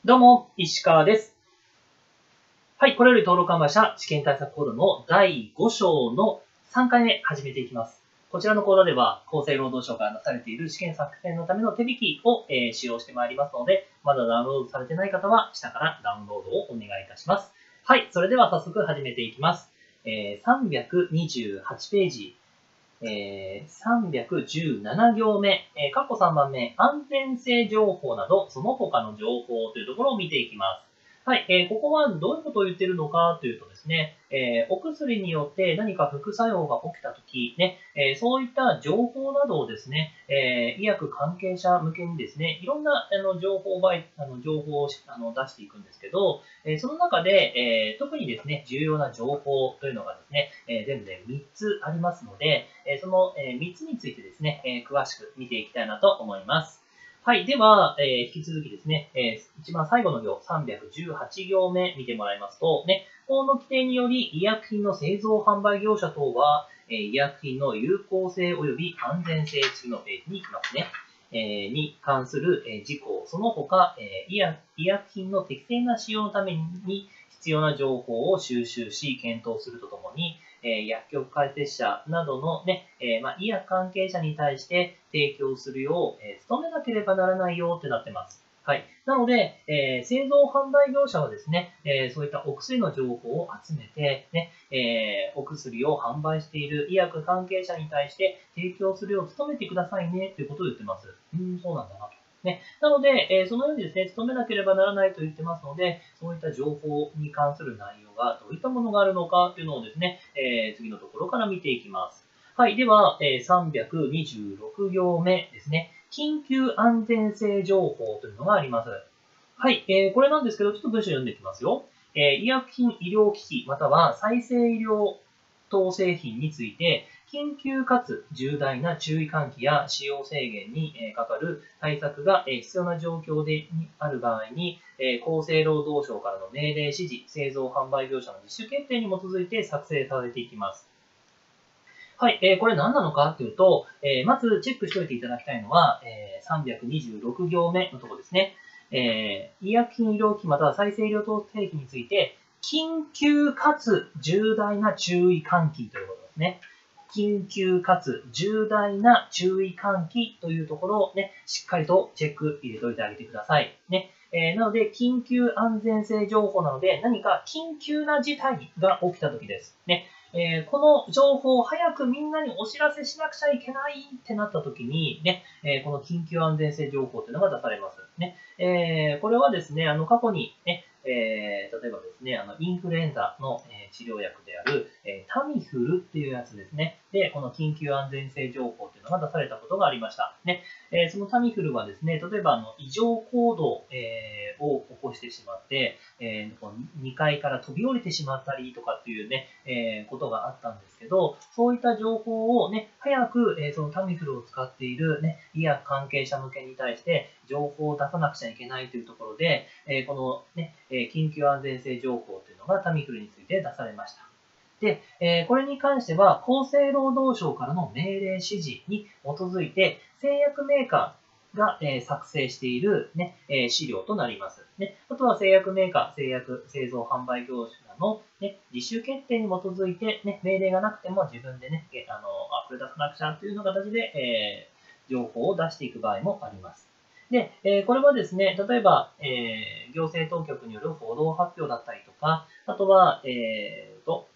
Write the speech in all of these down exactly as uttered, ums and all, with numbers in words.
どうも、石川です。はい、これより登録販売者試験対策講座のだいご章のさんかいめ始めていきます。こちらの講座では厚生労働省から出されている試験作成のための手引きを、えー、使用してまいりますので、まだダウンロードされてない方は下からダウンロードをお願いいたします。はい、それでは早速始めていきます。えー、さんびゃくにじゅうはちページ。えー、さんびゃくじゅうなな行目、えー、括弧さんばんめ、安全性情報など、その他の情報というところを見ていきます。はい、えー、ここはどういうことを言っているのかというとですね、えー、お薬によって何か副作用が起きたとき、ね、えー、そういった情報などをですね、えー、医薬関係者向けにですね、いろんなあの情報媒あの情報をあの出していくんですけど、えー、その中で、えー、特にですね、重要な情報というのがですね、えー、全部でみっつありますので、えー、そのみっつについてですね、えー、詳しく見ていきたいなと思います。はい。では、えー、引き続きですね、えー、一番最後の行、さんびゃくじゅうはち行目見てもらいますと、ね、法の規定により医薬品の製造販売業者等は、えー、医薬品の有効性及び安全性、次のページに行きますね。えー、に関する、えー、事項、その他、えー医薬、医薬品の適正な使用のために必要な情報を収集し、検討するとともに、えー、薬局開設者などのね、えー、まあ、医薬関係者に対して提供するよう、えー、努めなければならないよってなってます。はい。なので、えー、製造販売業者はですね、えー、そういったお薬の情報を集めて、ね、えー、お薬を販売している医薬関係者に対して提供するよう努めてくださいね、ということを言ってます。うん、そうなんだなと。ね、なので、えー、そのようにですね、努めなければならないと言ってますので、そういった情報に関する内容がどういったものがあるのかというのをですね、えー、次のところから見ていきます。はい。では、えー、さんびゃくにじゅうろく行目ですね。緊急安全性情報というのがあります。はい。えー、これなんですけど、ちょっと文章読んでいきますよ。えー、医薬品、医療機器、または再生医療等製品について、緊急かつ重大な注意喚起や使用制限にかかる対策が必要な状況である場合に、厚生労働省からの命令指示、製造販売業者の自主決定に基づいて作成されていきます。はい、えー、これ何なのかというと、えー、まずチェックしておいていただきたいのは、えー、さんびゃくにじゅうろく行目のところですね。えー、医薬品医療機器または再生医療等製品について、緊急かつ重大な注意喚起ということですね。緊急かつ重大な注意喚起というところをね、しっかりとチェック入れておいてあげてください。ね。えー、なので、緊急安全性情報なので、何か緊急な事態が起きたときです。ね。えー、この情報を早くみんなにお知らせしなくちゃいけないってなったときに、ね、えー、この緊急安全性情報というのが出されます。ね。えー、これはですね、あの、過去にね、えー、例えばですね、あの、インフルエンザの、えー、治療薬である、えー、タミフルっていうやつですね。で、この緊急安全性情報っていうのが出されたことがありました。ね。えー、そのタミフルはですね、例えば、あの、異常行動、えー、を起こしてしまって、えー、にかいから飛び降りてしまったりとかっていうね、えー、ことがあったんですけど、そういった情報をね、早く、えー、そのタミフルを使っているね、医薬関係者向けに対して情報を出さなくちゃいけないというところで、えー、このね、えー、緊急安全性情報というのがタミフルについて出されました。で、えー、これに関しては、厚生労働省からの命令指示に基づいて、製薬メーカーが、えー、作成している、ねえー、資料となります。ね、あとは製薬メーカー、製薬製造販売業者の、ね、自主決定に基づいて、ね、命令がなくても自分でね、あのあこれ出さなくちゃというような形で、えー、情報を出していく場合もあります。で、えー、これはですね、例えば、えー、行政当局による報道発表だったりとか、あとは、えーと、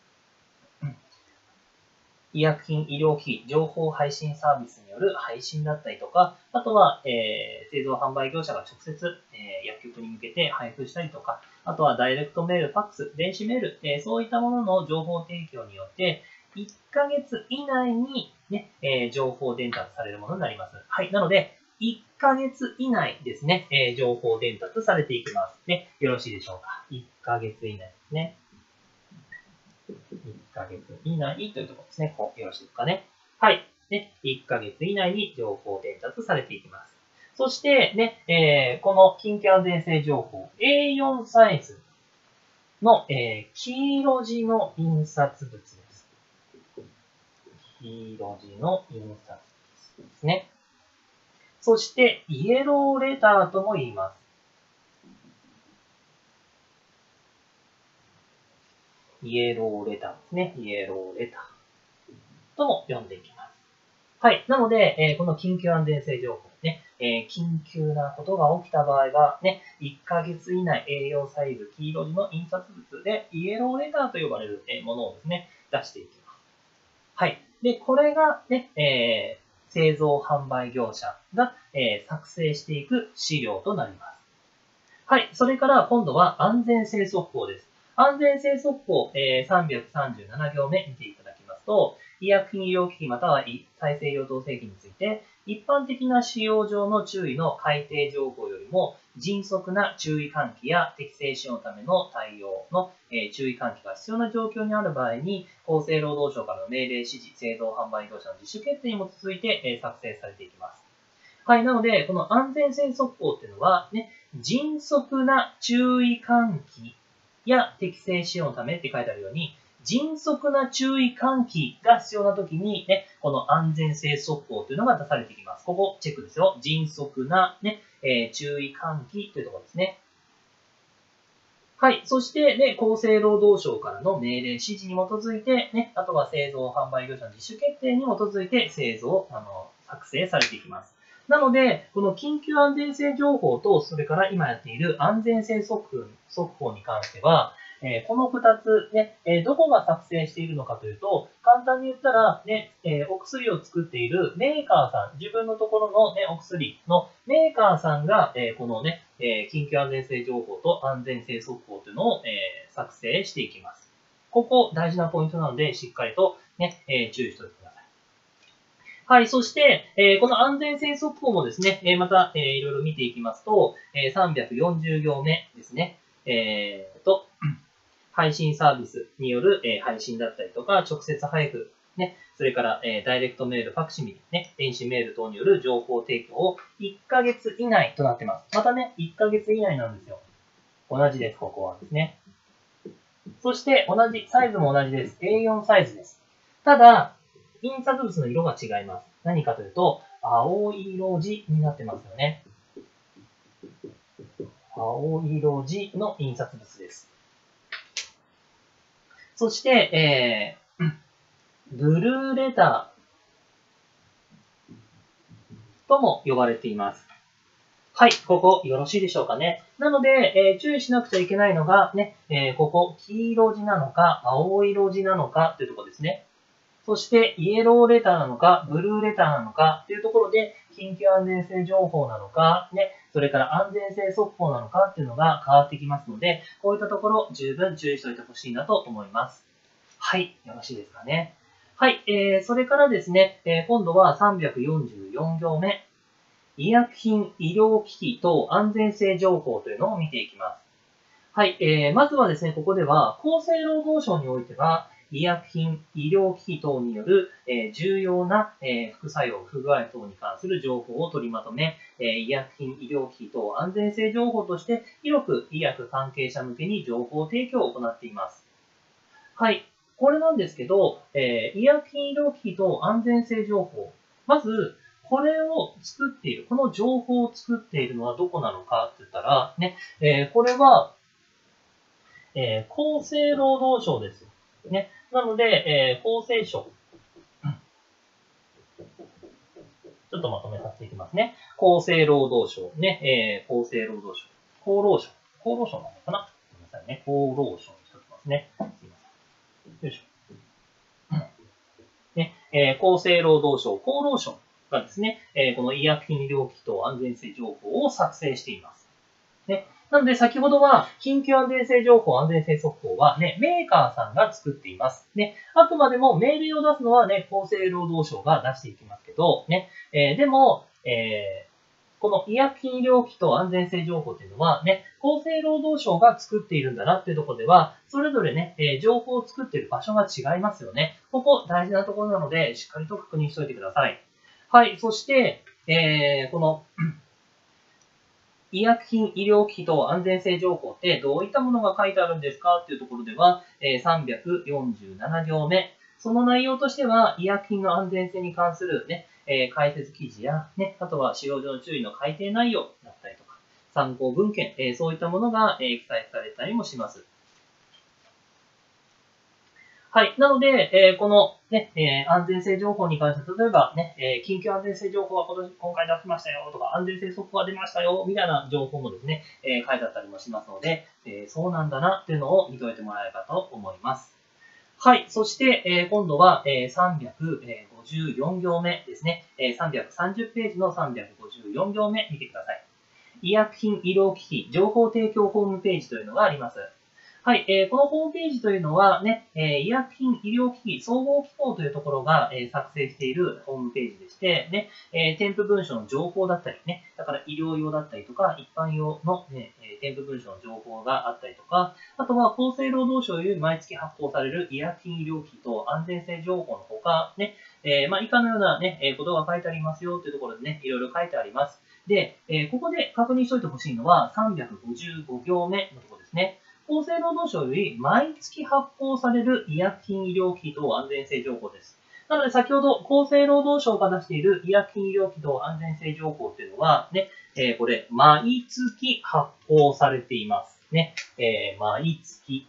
医薬品、医療機器、情報配信サービスによる配信だったりとか、あとは、えー、製造販売業者が直接、えー、薬局に向けて配布したりとか、あとはダイレクトメール、ファックス、電子メール、えー、そういったものの情報提供によって、いっかげつ以内に、ねえー、情報伝達されるものになります。はい。なので、いっかげつ以内ですね、えー、情報伝達されていきます。ね。よろしいでしょうか。いっかげつ以内ですね。いっかげつ以内というところですね。こうよろしいですかね。はい。ね、いっかげつ以内に情報伝達されていきます。そしてね、えー、この緊急安全性情報、エーよん サイズの、えー、黄色字の印刷物です。黄色字の印刷物ですね。そして、イエローレターとも言います。 イエローレターですね。イエローレターとも呼んでいきます。はい。なので、えー、この緊急安全性情報ね、えー、緊急なことが起きた場合は、ね、いっかげつ以内 エーよん サイズ黄色字の印刷物でイエローレターと呼ばれるものをですね、出していきます。はい。で、これがね、えー、製造販売業者が、えー、作成していく資料となります。はい。それから今度は安全性速報です。安全性速報、えー、さんびゃくさんじゅうなな行目見ていただきますと、医薬品医療機器または再生療法製品について、一般的な使用上の注意の改定情報よりも、迅速な注意喚起や適正使用のための対応の、えー、注意喚起が必要な状況にある場合に、厚生労働省からの命令指示、製造販売業者の自主決定に基づいて、えー、作成されていきます。はい。なので、この安全性速報っていうのは、ね、迅速な注意喚起や適正使用のためって書いてあるように、迅速な注意喚起が必要な時に、ね、この安全性速報というのが出されてきます。ここチェックですよ。迅速な、ねえー、注意喚起というところですね。はい。そして、ね、厚生労働省からの命令指示に基づいて、ね、あとは製造販売業者の自主決定に基づいて製造、あの、作成されていきます。なので、この緊急安全性情報と、それから今やっている安全性速報に関しては、えー、このふたつ、ね、えー、どこが作成しているのかというと、簡単に言ったら、ね、えー、お薬を作っているメーカーさん、自分のところの、ね、お薬のメーカーさんが、えー、このね、えー、緊急安全性情報と安全性速報というのを、えー、作成していきます。ここ大事なポイントなので、しっかりと、ね、えー、注意しておいてください。はい。そして、えー、この安全性速報もですね、えー、また、えー、いろいろ見ていきますと、えー、さんびゃくよんじゅう行目ですね。えー、と、配信サービスによる、えー、配信だったりとか、直接配布、ね、それから、えー、ダイレクトメール、ファクシミリ、ね、電子メール等による情報提供をいっかげつ以内となってます。またね、いっかげつ以内なんですよ。同じです、ここはですね。そして、同じ、サイズも同じです。エーよん サイズです。ただ、印刷物の色が違います。何かというと、青色字になってますよね。青色字の印刷物です。そして、えー、ブルーレターとも呼ばれています。はい、ここよろしいでしょうかね。なので、えー、注意しなくちゃいけないのが、ね、えー、ここ黄色字なのか、青色字なのかというところですね。そして、イエローレターなのか、ブルーレターなのかというところで、緊急安全性情報なのか、ね、それから安全性速報なのかっていうのが変わってきますので、こういったところ十分注意しておいてほしいなと思います。はい、よろしいですかね。はい、えー、それからですね、えー、今度はさんびゃくよんじゅうよん行目、医薬品、医療機器等安全性情報というのを見ていきます。はい、えー、まずはですね、ここでは、厚生労働省においては、医薬品、医療機器等による、えー、重要な、えー、副作用、不具合等に関する情報を取りまとめ、えー、医薬品、医療機器等安全性情報として、広く医薬関係者向けに情報提供を行っています。はい。これなんですけど、えー、医薬品医療機器等安全性情報。まず、これを作っている、この情報を作っているのはどこなのかって言ったら、ね、えー、これは、えー、厚生労働省です。ね。なので、えー、厚生省。ちょっとまとめさせていきますね。厚生労働省。ね、えー、厚生労働省。厚労省。厚労省なのかなごめんなさいね。厚労省にしときますね。すいません。よいしょ。ね、えー、厚生労働省、厚労省がですね、えー、この医薬品医療機器等安全性情報を作成しています。ね。なので、先ほどは、緊急安全性情報、安全性速報はね、メーカーさんが作っています。ね。あくまでも命令を出すのはね、厚生労働省が出していきますけど、ね。えー、でも、えー、この医薬品医療機器と安全性情報っていうのはね、厚生労働省が作っているんだなっていうところでは、それぞれね、えー、情報を作っている場所が違いますよね。ここ大事なところなので、しっかりと確認しておいてください。はい。そして、えー、この、医薬品、医療機器等安全性情報ってどういったものが書いてあるんですかっていうところでは、えー、さんびゃくよんじゅうなな行目。その内容としては、医薬品の安全性に関するね、えー、解説記事や、ね、あとは使用上の注意の改定内容だったりとか、参考文献、えー、そういったものが、えー、記載されたりもします。 はい。なので、えーこの、ね、えー安全性情報に関して、例えばね、えー緊急安全性情報は今年、今回出しましたよとか、安全性速報が出ましたよ、みたいな情報もですね、えー書いてあったりもしますので、えーそうなんだなっていうのを見といてもらえればと思います。はい。そして、えー今度は、えーさんびゃくごじゅうよん行目ですね。えーさんびゃくさんじゅうページのさんびゃくごじゅうよん行目見てください。医薬品医療機器情報提供ホームページというのがあります。はい、えーこのホームページというのはね、えー医薬品医療機器総合機構というところが、えー作成しているホームページでして、ね、えー添付文書の情報だったりね、だから医療用だったりとか、一般用の、ね、えー添付文書の情報があったりとか、あとは厚生労働省より毎月発行される医薬品医療機器と安全性情報のほか、ね、えーまあ、以下のようなね、えーことが書いてありますよというところでね、いろいろ書いてあります。で、えーここで確認しておいてほしいのはさんびゃくごじゅうご行目のところですね。厚生労働省より毎月発行される医薬品医療機器等安全性情報です。なので先ほど厚生労働省が出している医薬品医療機器等安全性情報というのは、ね、えーこれ毎月発行されています。ね、えー毎月、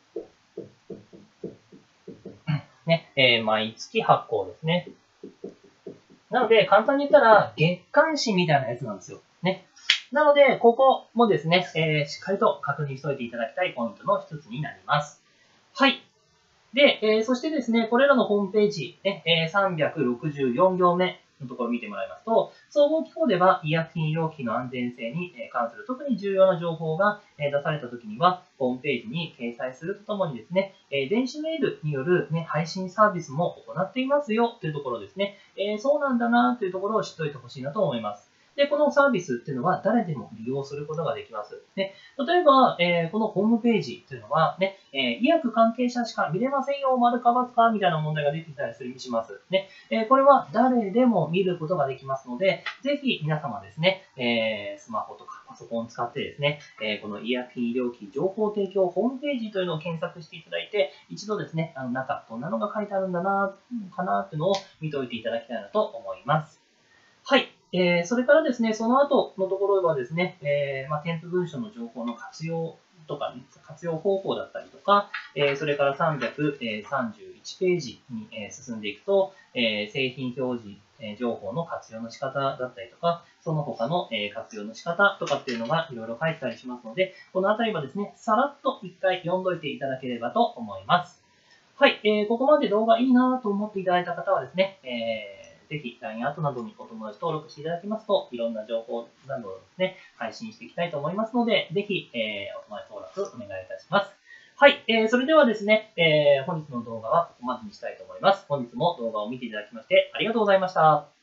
ね、えー毎月発行ですね。なので、簡単に言ったら、月刊誌みたいなやつなんですよ。ね。なので、ここもですね、えーしっかりと確認しておいていただきたいポイントの一つになります。はい。で、えーそしてですね、これらのホームページ、ねえーさんびゃくろくじゅうよん行目のところを見てもらいますと、総合機構では医薬品医療機器の安全性に関する特に重要な情報が出されたときには、ホームページに掲載するとともにですね、電子メールによる、ね、配信サービスも行っていますよというところですね。えーそうなんだなというところを知っておいてほしいなと思います。で、このサービスっていうのは誰でも利用することができます。ね、例えば、えー、このホームページっていうのは、ね、えー、医薬関係者しか見れませんよ、丸か×かみたいな問題が出てきたりします。ね、えー、これは誰でも見ることができますので、ぜひ皆様ですね、えー、スマホとかパソコンを使ってですね、えー、この医薬品医療機器情報提供ホームページというのを検索していただいて、一度ですね、あの中、どんなのが書いてあるんだな、かなっていうのを見ておいていただきたいなと思います。はい。えー、それからですね、その後のところはですね、えーまあ、添付文書の情報の活用とか、活用方法だったりとか、えー、それからさんびゃくさんじゅういちページに、えー、進んでいくと、えー、製品表示、えー、情報の活用の仕方だったりとか、その他の、えー、活用の仕方とかっていうのがいろいろ書いてたりしますので、このあたりはですね、さらっと一回読んどいていただければと思います。はい、えー、ここまで動画いいなと思っていただいた方はですね、えーぜひ ライン アートなどにお友達登録していただきますと、いろんな情報などをですね、配信していきたいと思いますので、ぜひ、えー、お友達登録お願いいたします。はい、えー、それではですね、えー、本日の動画はここまでにしたいと思います。本日も動画を見ていただきましてありがとうございました。